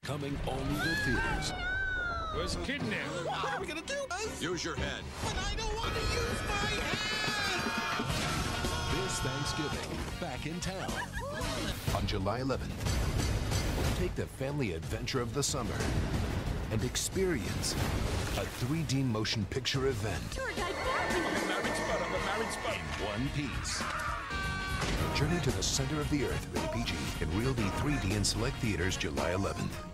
Coming only to theaters. Was kidnapped. What are we gonna do? Use your head. But I don't want to use my head! This Thanksgiving, back in town. On July 11th, take the family adventure of the summer and experience a 3D motion picture event. Tour guide Barbie. I'm a married spud. In one piece. Journey to the Center of the Earth, rated PG, in Real D 3D in select theaters July 11th.